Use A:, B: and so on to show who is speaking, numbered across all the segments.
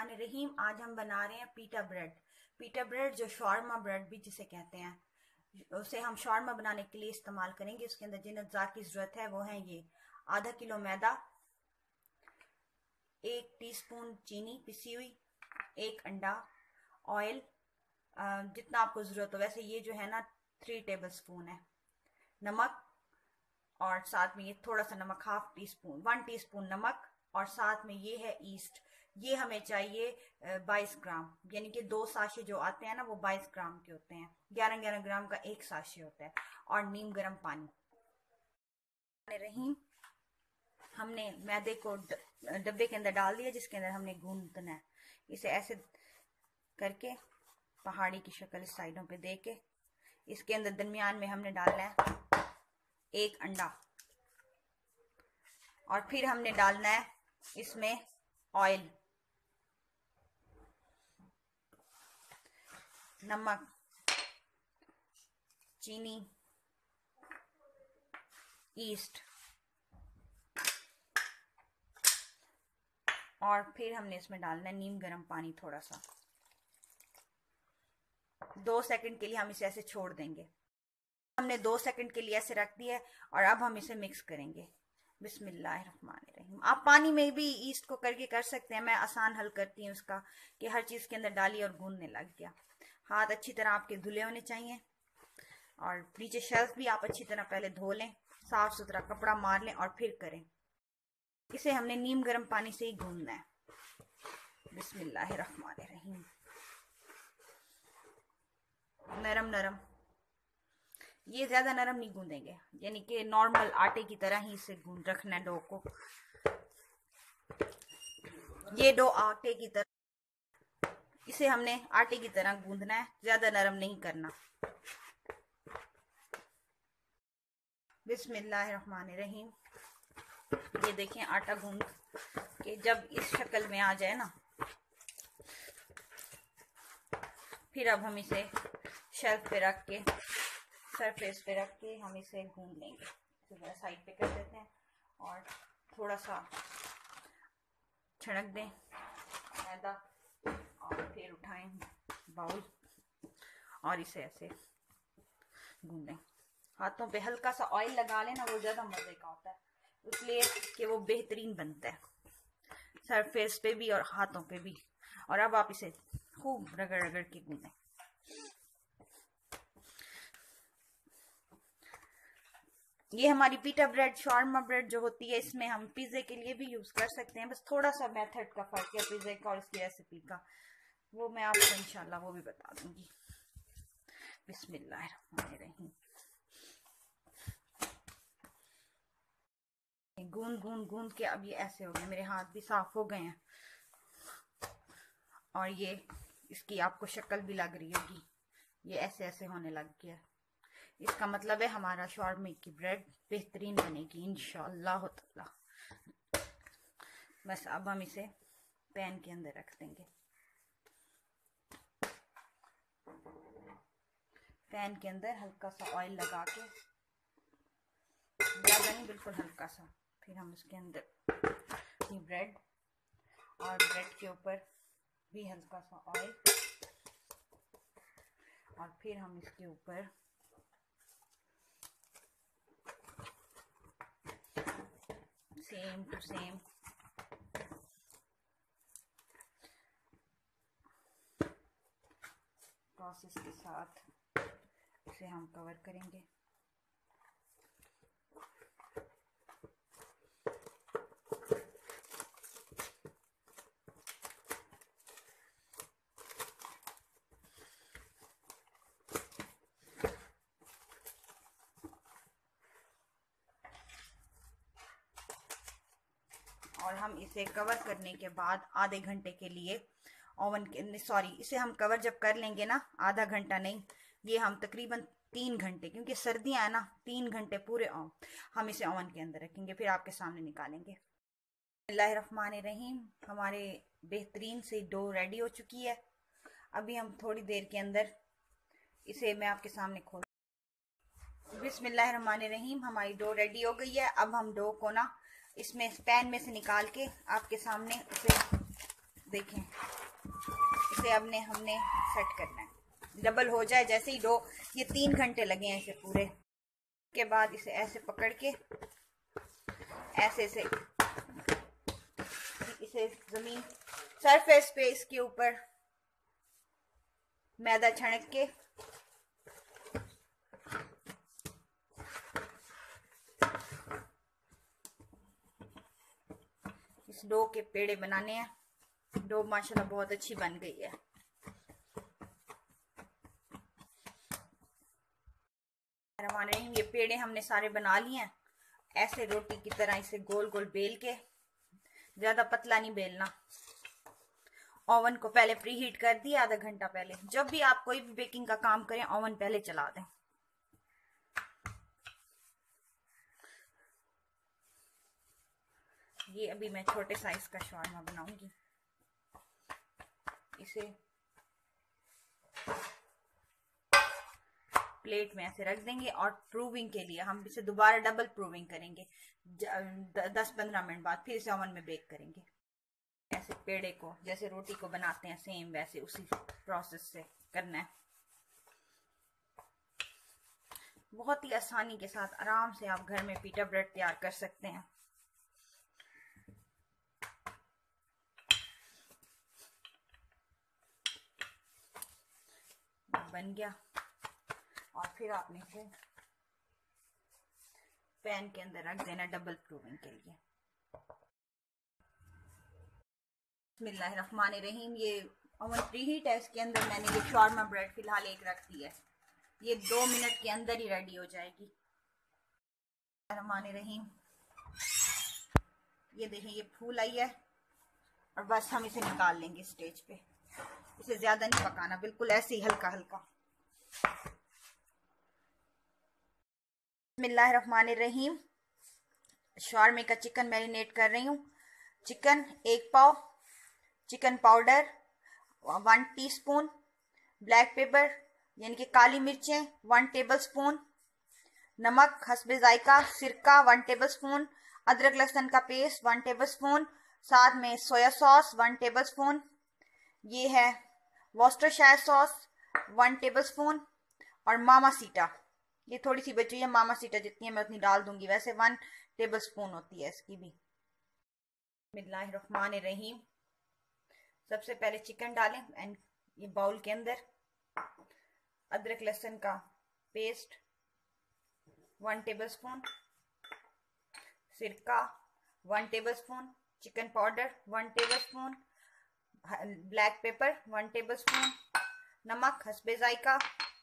A: बिस्मिल्लाहिर्रहमानिर्रहीम। आज हम बना रहे हैं पीटा ब्रेड। पीटा ब्रेड जो शॉर्मा ब्रेड भी जिसे कहते हैं, उसे हम शॉर्मा बनाने के लिए इस्तेमाल करेंगे। उसके अंदर जिन अज्जा की ज़रूरत है वो है ये: आधा किलो मैदा, 1 टीस्पून चीनी पिसी हुई, 1 अंडा, ऑयल जितना आपको ज़रूरत हो। वैसे ये जो है ना 3 टेबल स्पून है, नमक, और साथ में ये थोड़ा सा नमक, 1 टीस्पून नमक, और साथ में ये है ईस्ट। ये हमें चाहिए 22 ग्राम, यानी कि 2 साशे जो आते हैं ना वो 22 ग्राम के होते हैं। 11-11 ग्राम का 1 साशे होता है। और नीम गर्म पानी। रहीम, हमने मैदे को डब्बे के अंदर डाल दिया जिसके अंदर हमने गूंदना है। इसे ऐसे करके पहाड़ी की शक्ल साइडों पे दे के इसके अंदर दरमियान में हमने डालना है 1 अंडा, और फिर हमने डालना है इसमें ऑयल, नमक, चीनी, ईस्ट, और फिर हमने इसमें डालना है नीम गर्म पानी थोड़ा सा। 2 सेकंड के लिए हम इसे ऐसे छोड़ देंगे। हमने 2 सेकंड के लिए ऐसे रख दिया है और अब हम इसे मिक्स करेंगे। बिस्मिल्लाहिर्रहमानिर्रहीम। आप पानी में भी ईस्ट को करके कर सकते हैं, मैं आसान हल करती हूँ उसका कि हर चीज़ के अंदर डाली और गूंदने लग गया। हाथ अच्छी तरह आपके धुले होने चाहिए, और नीचे शेल्फ भी आप अच्छी तरह पहले धो लें, साफ सुथरा कपड़ा मार लें और फिर करें। इसे हमने नीम गर्म पानी से ही गूंदना है। बिस्मिल्लाहिर्रहमानिर्रहीम। नरम नरम, ये ज्यादा नरम नहीं गूंदेंगे, यानी कि नॉर्मल आटे की तरह ही इसे गूंद रखना है डो को। ये डो आटे की तरह, इसे हमने आटे की तरह गूंदना है, ज्यादा नरम नहीं करना। बिस्मिल्लाहिर्रहमानिर्रहीम। ये देखें आटा गूंद के जब इस शक्ल में आ जाए ना, फिर अब हम इसे शेल्फ पे रख के, सरफेस पे रख के हम इसे गूंद लेंगे। तो साइड पे कर देते हैं और थोड़ा सा छिड़क दें मैदा, और फिर उठाएं बाउल और इसे ऐसे गूंदें। हाथों पे हल्का सा ऑयल लगा लेना, वो ज़्यादा मज़े का होता है, इसलिए कि वो बेहतरीन बनता है सरफेस पे भी और हाथों पे भी। और अब आप इसे खूब रगड़ रगड़ के गूंदें। ये हमारी पीटा ब्रेड, शॉर्मा ब्रेड जो होती है, इसमें हम पिज़्ज़े के लिए भी यूज़ कर सकते हैं। बस थोड़ा सा मेथड का फ़र्क है पिज़्ज़े का और इसकी रेसिपी का, वो मैं आपको इंशाल्लाह वो भी बता दूंगी। बिस्मिल्लाहिर्रहमानिर्रहीम। गूंद गूंद गूंद के अब ये ऐसे हो गए, मेरे हाथ भी साफ हो गए हैं, और ये इसकी आपको शक्ल भी लग रही होगी, ये ऐसे ऐसे होने लग गया। इसका मतलब है हमारा शॉर्मे की ब्रेड बेहतरीन बनेगी इंशाअल्लाह ताला। बस अब हम इसे पैन के अंदर रख देंगे। पैन के अंदर हल्का सा ऑयल लगा के, ज़्यादा नहीं, बिल्कुल हल्का सा। फिर हम इसके अंदर ब्रेड, और ब्रेड के ऊपर भी हल्का सा ऑयल, और फिर हम इसके ऊपर सेम टू सेम प्रोसेस के साथ इसे हम कवर करेंगे। और हम इसे कवर करने के बाद आधे घंटे के लिए ओवन के, इसे हम कवर जब कर लेंगे ना, आधा घंटा नहीं, ये हम तकरीबन 3 घंटे, क्योंकि सर्दियां है ना, 3 घंटे पूरे हम इसे ओवन के अंदर रखेंगे, फिर आपके सामने निकालेंगे। बिस्मिल्लाहिर्रहमानिर्रहीम। हमारे बेहतरीन से डो रेडी हो चुकी है। अभी हम थोड़ी देर के अंदर इसे मैं आपके सामने खोल। बिस्मिल्लाहिर्रहमानिर्रहीम। हमारी डो रेडी हो गई है। अब हम डो को ना इसमें पैन में से निकाल के आपके सामने इसे देखें, इसे हमने सेट करना है। डबल हो जाए जैसे ही डो, ये 3 घंटे लगे हैं इसे पूरे। के बाद इसे ऐसे पकड़ के ऐसे से इसे जमीन सरफेस पे इसके ऊपर मैदा छणक के इस डो के पेड़े बनाने हैं। डो माशाल्लाह बहुत अच्छी बन गई है। ये पेड़े हमने सारे बना लिए हैं। ऐसे रोटी की तरह इसे गोल गोल बेल के, ज्यादा पतला नहीं बेलना। ओवन को पहले प्री हीट कर दिया आधा घंटा पहले। जब भी आप कोई भी बेकिंग का काम करें ओवन पहले चला दें। ये अभी मैं छोटे साइज का शवारमा बनाऊंगी। इसे प्लेट में ऐसे रख देंगे और प्रूविंग के लिए हम इसे दोबारा डबल प्रूविंग करेंगे 10-15 मिनट बाद। फिर इसे ओवन में बेक करेंगे। ऐसे पेड़े को जैसे रोटी को बनाते हैं सेम वैसे उसी प्रोसेस से करना है। बहुत ही आसानी के साथ आराम से आप घर में पीटा ब्रेड तैयार कर सकते हैं। बन गया और फिर आपने इसे पैन के अंदर रख देना डबल प्रूविंग के लिए। बिस्मिल्लाहिर्रहमानिर्रहीम। ये ओवन प्री हीट है, इसके अंदर मैंने ये शवारमा ब्रेड फिलहाल एक रख दी है। ये 2 मिनट के अंदर ही रेडी हो जाएगी। बिस्मिल्लाहिर्रहमानिर्रहीम। ये देखें ये फूल आई है और बस हम इसे निकाल लेंगे स्टेज पे। इसे ज्यादा नहीं पकाना, बिल्कुल ऐसे ही हल्का हल्का। बिस्मिल्लाहिर्रहमानिर्रहीम। शवारमे का चिकन मैरिनेट कर रही हूँ। चिकन 1 पाव, chicken powder 1 teaspoon, black pepper यानी कि काली मिर्चें 1 टेबलस्पून, नमक हस्बे जायका, सिरका 1 टेबलस्पून, अदरक लहसुन का पेस्ट 1 टेबलस्पून, साथ में सोया सॉस 1 टेबलस्पून, ये है वॉस्टरशायर सॉस 1 टेबलस्पून और मामा सीटा, ये थोड़ी सी बची है, मामा सीटा जितनी है मैं उतनी डाल दूंगी। वैसे 1 टेबलस्पून होती है इसकी भी। बिस्मिल्लाहिर्रहमानिर्रहीम। सबसे पहले चिकन डालें एंड ये बाउल के अंदर। अदरक लहसुन का पेस्ट 1 टेबलस्पून, सिरका 1 tablespoon, chicken powder 1 tablespoon, black pepper 1 tablespoon, नमक हस्बे जायका,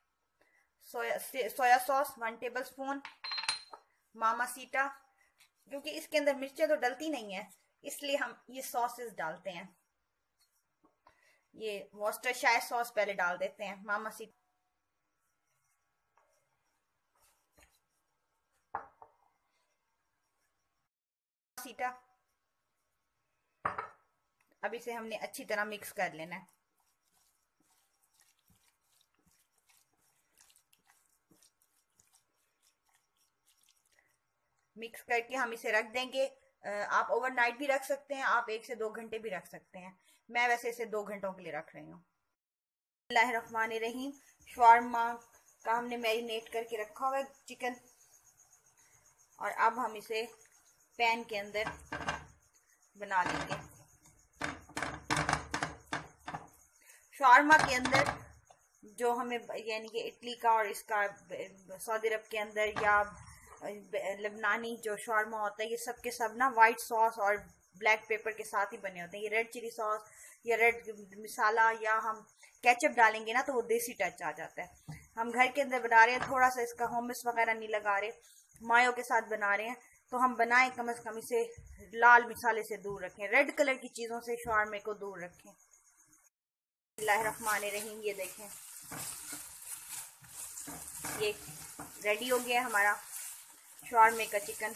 A: सोया सॉस 1 टेबलस्पून, मामा सीटा। क्योंकि इसके अंदर मिर्चें तो डलती नहीं है इसलिए हम ये सॉसेस डालते हैं। ये वॉस्टरशायर सॉस पहले डाल देते हैं, मामा सीटा। अब इसे हमने अच्छी तरह मिक्स कर लेना है। मिक्स करके हम इसे रख देंगे। आप ओवरनाइट भी रख सकते हैं, आप 1 से 2 घंटे भी रख सकते हैं। मैं वैसे इसे 2 घंटों के लिए रख रही हूँ। बिस्मिल्लाहिर्रहमानिर्रहीम। शवारमा का हमने मैरिनेट करके रखा हुआ है चिकन, और अब हम इसे पैन के अंदर बना लेंगे। शवारमा के अंदर जो हमें यानी कि इटली का और इसका सऊदी अरब के अंदर या लेबनानी जो शवारमा होता है, ये सब के सब ना वाइट सॉस और ब्लैक पेपर के साथ ही बने होते हैं। ये रेड चिली सॉस या रेड मसाला या हम केचप डालेंगे ना तो वो देसी टच आ जाता है। हम घर के अंदर बना रहे हैं, थोड़ा सा इसका hummus वगैरह नहीं लगा रहे, मायो के साथ बना रहे हैं, तो हम बनाएं कम से कम इसे लाल मसाले से दूर रखें, रेड कलर की चीज़ों से शवारमे को दूर रखें। बिस्मिल्लाहिर्रहमानिर्रहीम। ये देखें ये रेडी हो गया हमारा शवारमे का चिकन।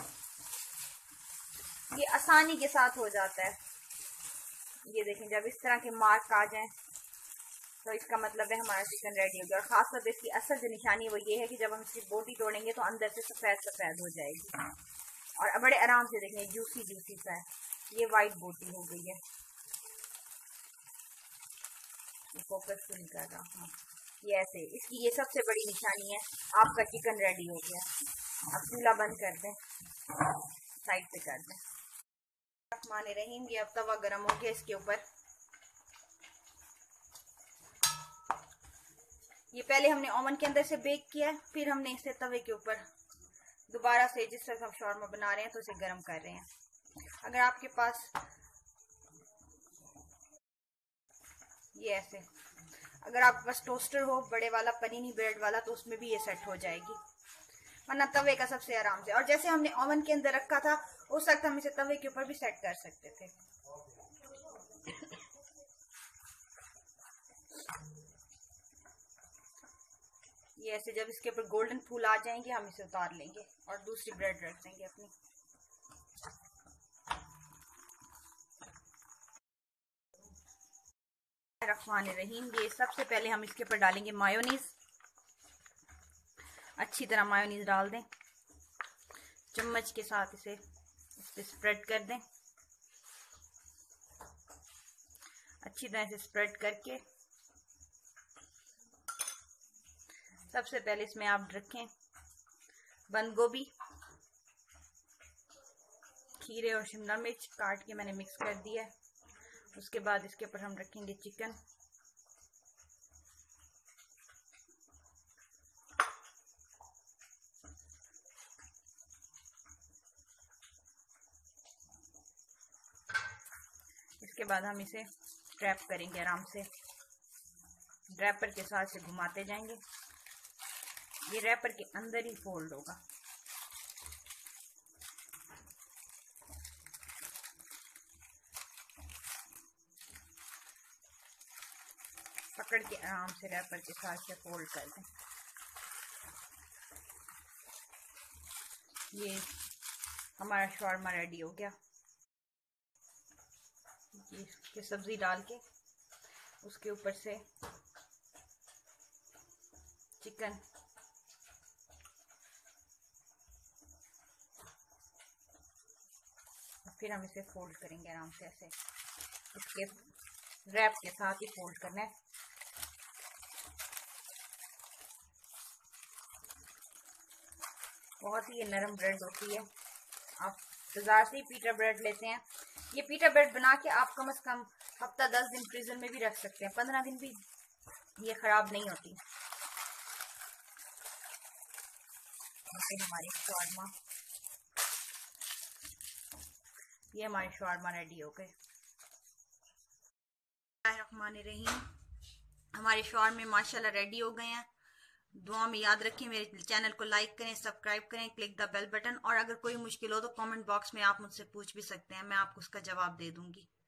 A: ये आसानी के साथ हो जाता है। ये देखें जब इस तरह के मार्क आ जाएं तो इसका मतलब है हमारा चिकन रेडी हो गया। और खासतौर पर इसकी असल जो निशानी वो ये है कि जब हम इसकी बोटी तोड़ेंगे तो अंदर से सफ़ेद सफ़ेद हो जाएगी और बड़े आराम से देखें जूसी जूसी सा है। ये वाइट बोटी हो गई है। फोकस नहीं कर रहा। हाँ, ये ऐसे, इसकी ये सबसे बड़ी निशानी है। आपका चिकन रेडी हो गया। अब चूल्हा बंद कर दें, साइड पे कर दें। रहमान रहीम, ये अब तवा गरम हो गया। इसके ऊपर ये पहले हमने ओवन के अंदर से बेक किया है, फिर हमने इसे तवे के ऊपर दोबारा से, जिस तरह हम शॉर्मा बना रहे हैं तो इसे गर्म कर रहे हैं। अगर आपके पास ये ऐसे, अगर आपके पास टोस्टर हो बड़े वाला, पनीनी ब्रेड वाला, तो उसमें भी ये सेट हो जाएगी, वरना तवे का सबसे आराम से। और जैसे हमने ओवन के अंदर रखा था उस वक्त हम इसे तवे के ऊपर भी सेट कर सकते थे। ये ऐसे जब इसके ऊपर गोल्डन फूल आ जाएंगे हम इसे उतार लेंगे और दूसरी ब्रेड रख देंगे अपनी। रहमान रहीम, ये सबसे पहले हम इसके ऊपर डालेंगे मायोनीज। अच्छी तरह मायोनीज डाल दें, चम्मच के साथ इसे इस पे स्प्रेड कर दें। अच्छी तरह से स्प्रेड करके सबसे पहले इसमें आप रखें बंद गोभी, खीरे और शिमला मिर्च काट के मैंने मिक्स कर दिया है। उसके बाद इसके ऊपर हम रखेंगे चिकन। इसके बाद हम इसे रैप करेंगे आराम से, रैपर के साथ से घुमाते जाएंगे। ये रैपर के अंदर ही फोल्ड होगा। पकड़ के आराम से रैपर के साथ से फोल्ड कर दें। ये हमारा शॉर्मा रेडी हो गया। ये सब्जी डाल के उसके ऊपर से चिकन, फिर हम इसे फोल्ड करेंगे आराम से ऐसे, इसके रैप के साथ ही फोल्ड करना है। बहुत ही ये नरम ब्रेड होती है। आप बाजार से ही पीटा ब्रेड लेते हैं। ये पीटा ब्रेड बना के आप कम से कम हफ्ता 10 दिन फ्रीजर में भी रख सकते हैं, 15 दिन भी ये खराब नहीं होती। हमारी शॉर्मा, ये हमारे शॉर्मा रेडी हो गए। रहमान रहीम, हमारे शॉर्मे माशाल्लाह रेडी हो गए हैं। दुआ में याद रखें, मेरे चैनल को लाइक करें, सब्सक्राइब करें, क्लिक द बेल बटन। और अगर कोई मुश्किल हो तो कमेंट बॉक्स में आप मुझसे पूछ भी सकते हैं, मैं आपको उसका जवाब दे दूंगी।